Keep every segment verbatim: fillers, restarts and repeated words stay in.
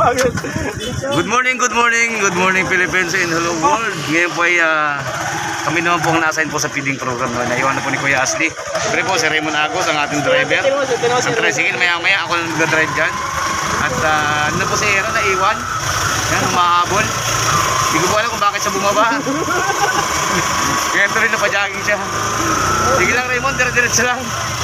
Good morning, good morning, good morning Philippines and hello world. Ngayon po ay uh, kami naman po ang na-assign po sa feeding program na naiwan na po ni Kuya Asli. Pero po si Raymond Agos ang ating driver. Ang tricycle, maya maya ako lang nag-drive dyan. At uh, ano po si Era na iwan. Yan, humahabol. Hindi ko po alam kung bakit siya bumaba. Kaya tuloy na pa-jogging siya. Sige lang Raymond, dire-diretso lang.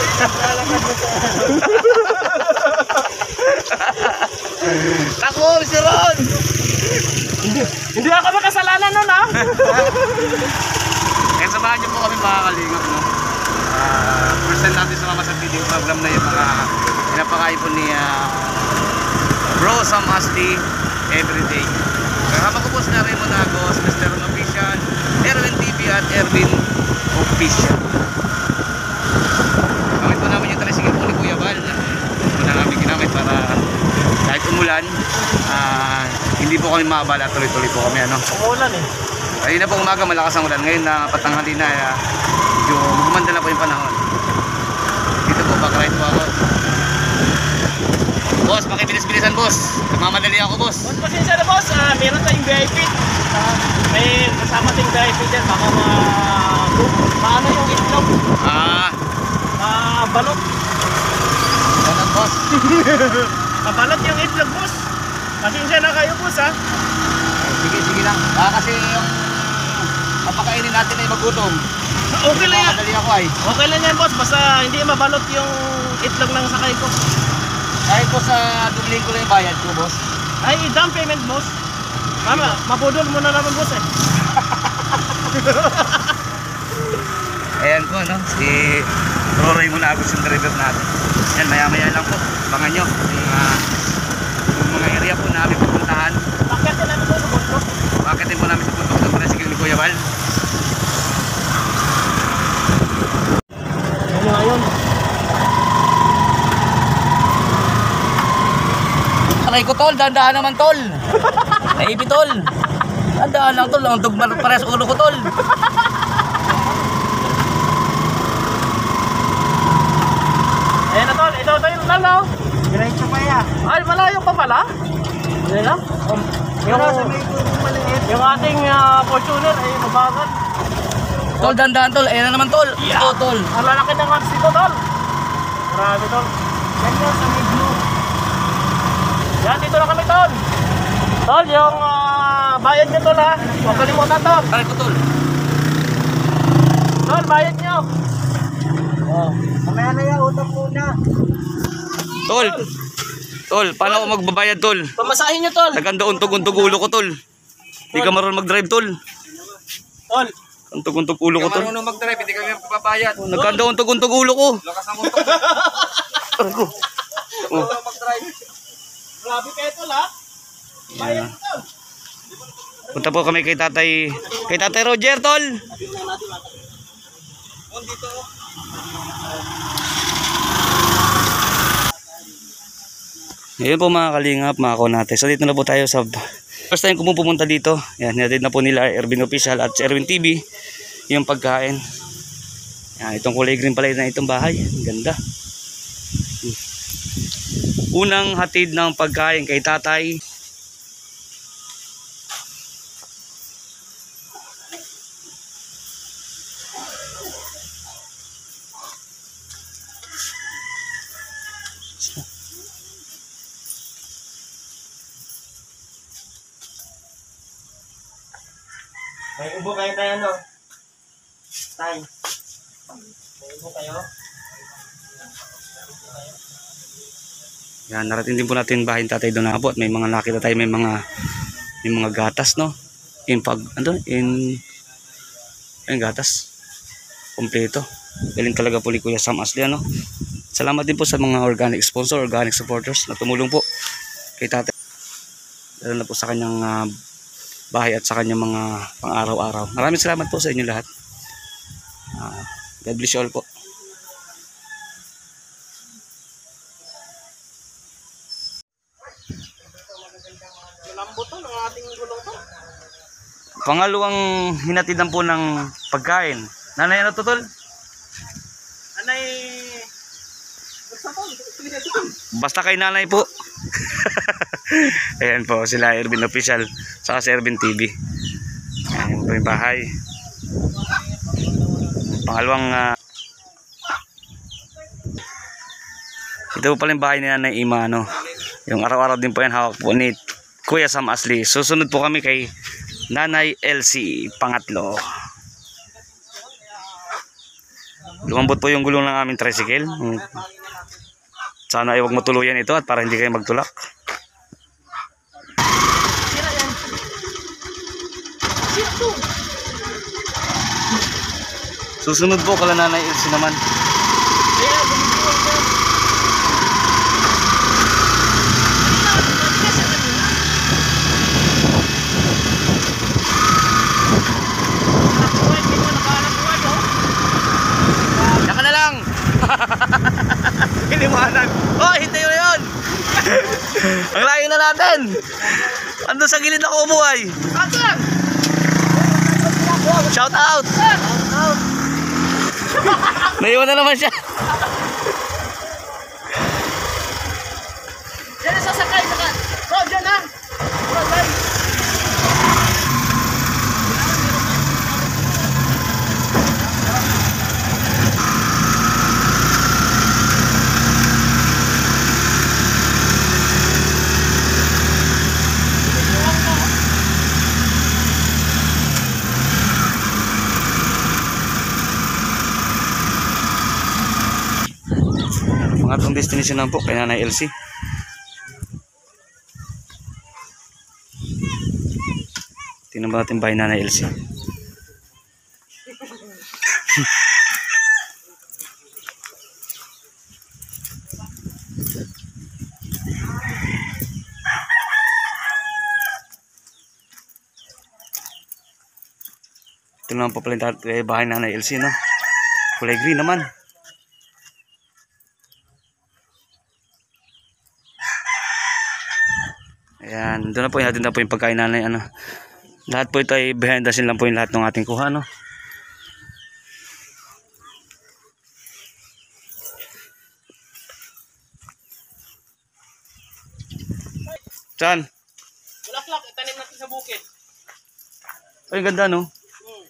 Takbo, Mister Ron! Hindi, hindi ako makasalanan nun, ha? Kaya samahan niyo po kami mga kalingap, no? Uh, first time natin sumama sa video program na yung mga pinapakain po ni uh, Bro Sam Asli everyday. Kasama ko po si Raymond Agos, Mister Ron Official, Erwin T V at Erwin Official. Gamit po namin yung tricycle po ni Kuya Val. Ito na namin ginamit para kahit umulan, uh, hindi po kami maabala, tuloy-tuloy po kami. Ano? Umulan eh. Kanina po umaga malakas ang ulan. Ngayon na patanghali na, uh, medyo gumanda na po yung panahon. Dito po, back-ride po ako. Boss, makibilis-bilisan boss. Nagmamadali ako boss. Boss, pasensya na boss. Uh, meron tayong V I P. Uh, may kasama tayong V I P dyan. Baka ma... Paano yung itlog? Ah. Uh, balot. Balot boss. Kabalot yung itlog boss. Pasensya na kayo boss ha. Sige, sige lang. Baka kasi yung papakainin natin ay magutom. Okay lang yan. Madali ako ay. Okay lang yan boss. Basta hindi mabalot yung itlog ng sakay ko. Kahit po sa dubling ko lang yung bayad ko boss. Ay, down payment boss. Mama, mapudol mo na naman boss eh. Ayan po no, si Bro Raymond Agos yung driver natin. Yan, maya maya lang po. Abangan nyo yung, uh, yung mga area po namin pupuntahan. Pakitin namin po sa bundok. Pakitin po namin sa bundok ng tricycle ni Kuya Val. Ano ngayon? Aray ko tol, dandaan naman tol. Naibi tol. Dandaan lang tol, ang dugmar pares ulo ko tol. Ayan na tol, ito tayo tol no? Diretso pa ya. Ay, malayo pa pala? Ayan na? Um, yung, yung ating uh, Fortuner ay mabagal. Tol, dandaan tol, ayan na naman tol. Yeah. Ito tol. Ang lalaki ng hats dito tol. Marami tol. Yan yan sa may blue. Yan, dito na kami tol. Tol, yung uh, bayad nyo tol ha. Huwag kalimutan tol. Aray ko tol. Tol, bayad nyo. Oh. Mamaya na yan, utang muna. Tol. Tol, paano ako magbabayad tol? Pamasahin nyo tol. Naganda untog-untog ulo ko tol. Hindi ka marunong mag-drive tol. Tol. Untog-untog ulo ko tol. Marunong mag-drive, hindi kami magbabayad. Naganda untog-untog ulo ko. Lakas ang untog. Aray ko. Oh. Marunong mag-drive. Grabe kayo tol ha. Bayad nyo tol. Punta po kami kay tatay, kay tatay Roger tol. Ngayon po mga kalingap, mga konate. So dito na po tayo sa first time ko po pumunta dito. Yan, hinatid na po nila Erwin Official at Erwin T V yung pagkain. Yan, itong kulay green pala na itong bahay. Ang ganda. Unang hatid ng pagkain kay tatay. May ubo kayo tayo no? Tay. May ubo kayo? Yan, narating din po natin bahay tatay doon na po at may mga nakita tayo, may mga may mga gatas no. In pag ano, in ayun gatas. Kompleto. Galing talaga po ni Kuya Sam Asli no. Salamat din po sa mga organic sponsor, organic supporters na tumulong po kay tatay. Lalo na po sa kanyang uh, bahay at sa kanyang mga pang-araw-araw. Maraming salamat po sa inyo lahat. Uh, God bless you all po. Malambot to ng ating gulong to. Pangalawang hinatidan po ng pagkain. Nanay na to tol? Anay... Basta kay nanay po. Ayan po, sila Ervin Official, saka si Ervin T V. Ayan po yung bahay. Pangalawang, uh, ito po pala yung bahay ni Nanay Ima, ano. Yung araw-araw din po yan, hawak po ni Kuya Sam Asli. Susunod po kami kay Nanay Elsie, pangatlo. Lumambot po yung gulong ng aming tricycle. Sana ay huwag matuluyan ito at para hindi kayo magtulak. Susunod po kala Nanay Elsie naman. Saka na lang. Iliwanag. Oh, hintay mo yun. Ang layo na natin. Ando sa gilid ako umuhay. Shout out. Naiwan na naman siya. Diyan na sasakay, saka. Bro, diyan na. Bro, bye. Pangatlong destination naman po kay Nanay Elsie. Tingnan ba natin bahay Nanay Elsie? Ito naman po pala yung bahay Nanay Elsie, no? Kulay green naman. Ayan, doon na po, natin na po yung pagkain nanay, ano. Lahat po ito ay behind the scene lang po yung lahat ng ating kuha, no. Saan? Bulaklak, itanim natin sa bukid. Ay, ganda, no. Hmm.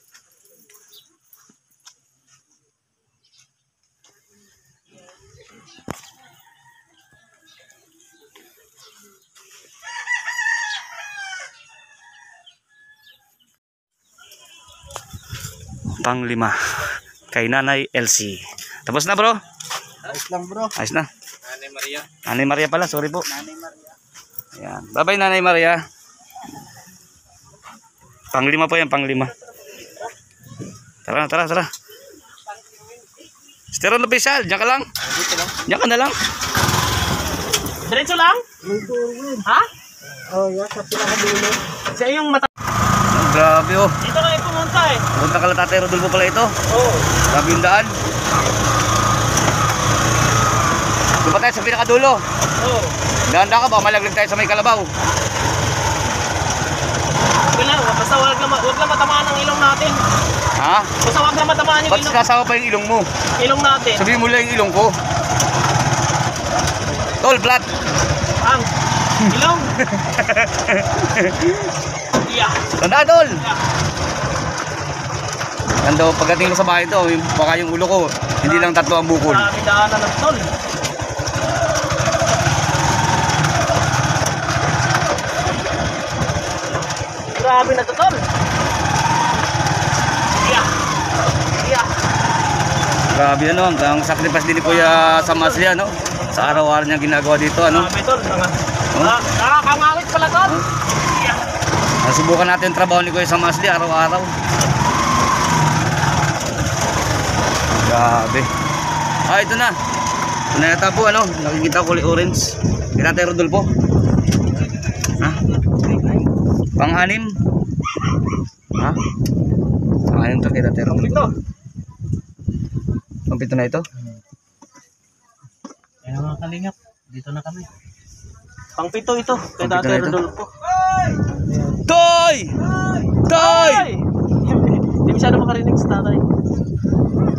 Panglima kay Nanay Elsie. Tapos na, bro? Ayos lang, bro. Ayos na. Nanay Maria. Nanay Maria pala, sorry po. Nanay Maria. Ayan. Bye-bye, Nanay Maria. Panglima po yan, panglima. Tara, tara, tara. Steron official, diyan ka lang. Dito lang. Diyan ka na lang. Diretso lang? Ha? Oh, yeah, sa pinakadulo. Siya yung mata. Oh, grabe, oh. Dito kayo pumunta eh. Punta ka lang, Tatay Rodolfo pala ito. Oo. Grabe yung daan. Doon pa tayo sa pinakadulo. Oo. Dahan-dahan ka ba? Malaglag tayo sa may kalabaw. Wala, basta wag lang, wag lang matamaan ang ilong natin. Ha? Basta wag lang matamaan yung Ba't ilong, sinasama pa yung ilong mo? ilong natin. Sabihin mo lang yung ilong ko. Tol, flat. Ang ilong. Yeah. Tanda, tol. Tanda, pagdating mo sa bahay ito, yung, baka yung ulo ko, hindi lang tatlo ang bukol. Marami daanan ng tol. Grabe na to, tol. Yeah. Yeah. Grabe ano, ang sacrifice din ni Kuya Sam Asli, ano? Sa araw-araw niya ginagawa dito, ano? Grabe, tol. Oh? Ah, nakakangawit pala, tol. Huh? Yeah. Nasubukan natin yung trabaho ni Kuya Sam Asli araw-araw. Grabe. Ah, ito na. Ito na yata po, ano? Nakikita ko kulay orange. Kita tayo, Rodolfo. Ha? Pang-anim. Ha? Pang-anim ito, kita tayo, Rodolfo. Ito. Pampito na ito? Ayan mga kalingap. Dito na kami. Pangpito ito. Kay Pangpito Tatay na ito. Rodolfo. Toy! Toy! Hindi masyado makarinig sa tatay.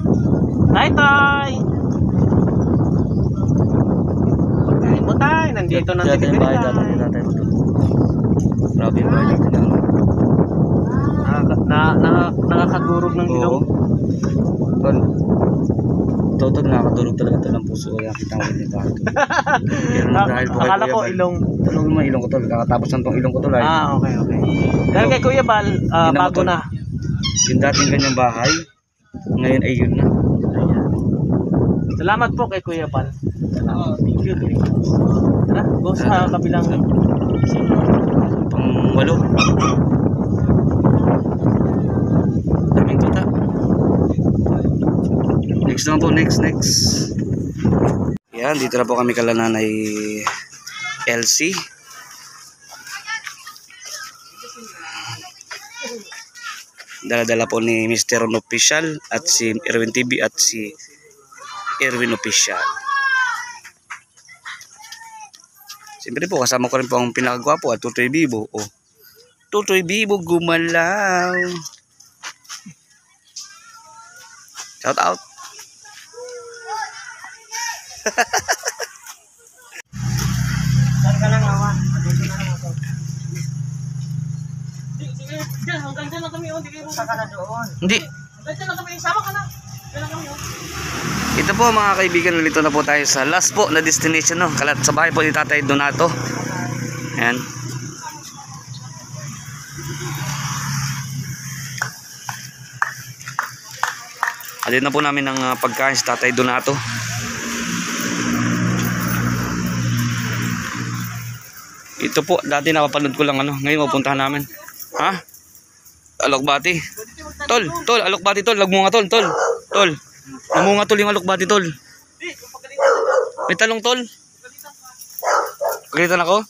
Tay, tay! Pagkain mo, tay. Nandito dito nang Dati yung bahay dati ni tatay mo doon. Grabe yung bahay dito na. Nakaka, na, na, nakakadurog ng ilong. Oo. Tol. Totoo nakakadurog talaga ito ng puso. Kaya kita ko din bahay ito. Pero na dahil po kay Akala Kuya ko Bal. ilong. Tanong naman ilong ko tol. Kakatapos ng tong ilong ko tol ay. Ah, okay, okay. Dahil kay Kuya Bal, ah, Hindi na bago matol. na. Yung dating ganyang bahay. Ngayon ay yun na. Ayan. Salamat po kay Kuya Bal. Oh, thank you. Thank you. Tara, go sa kabilang. Pang walo. Daming tuta. Next naman po, next, next. Yan, dito na po kami kala Nanay Elsie. Dala-dala po ni Mister Ron Official at si Erwin T V at si Erwin Official. Siyempre po, kasama ko rin po ang pinakagwapo at Tutoy Bibo. Oh. Tutoy Bibo, gumalaw. Shout out. Saan ka lang, awa? Dito na lang ako. Sige, dyan, hanggang dyan lang kami. Hindi kayo ka na doon. Hindi. Hanggang dyan lang kami. Sama ka na. Dyan lang kami. Ito po mga kaibigan, nalito na po tayo sa last po na destination, no? Kalat sa bahay po ni Tatay Donato. Ayan. Alin na po namin ng uh, pagkain sa Tatay Donato. Ito po, dati napapanood ko lang ano, ngayon mapuntahan namin. Ha? Alokbati. Tol, tol, alokbati tol, lagmunga tol, tol. Tol. Namunga tol yung alokbati tol. May talong tol. Pagalitan ako.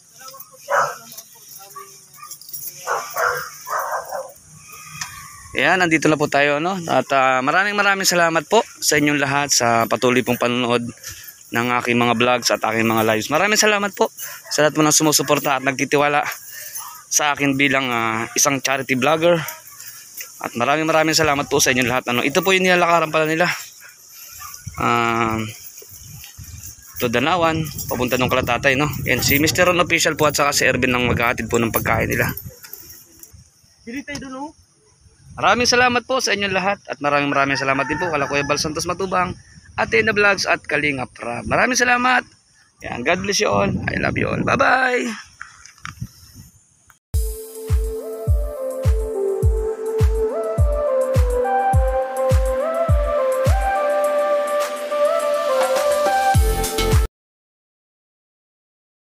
Ayan, nandito na po tayo, no? At uh, maraming maraming salamat po sa inyong lahat sa patuloy pong panonood ng aking mga vlogs at aking mga lives. Maraming salamat po sa lahat po ng sumusuporta at nagtitiwala sa akin bilang uh, isang charity vlogger. At maraming maraming salamat po sa inyong lahat. Ano, ito po yung nilalakaran pala nila. Um, to Danawan, papunta nung Kalatatay, no? And si Mister Ron Official po at saka si Erwin ang maghahatid po ng pagkain nila. Dili tayo doon, oh. Maraming salamat po sa inyong lahat at maraming maraming salamat din po kala Kuya Bal Santos Matubang, Athena Vlogs at Kalinga Prab. Maraming salamat. Yan, God bless you all. I love you all. Bye-bye.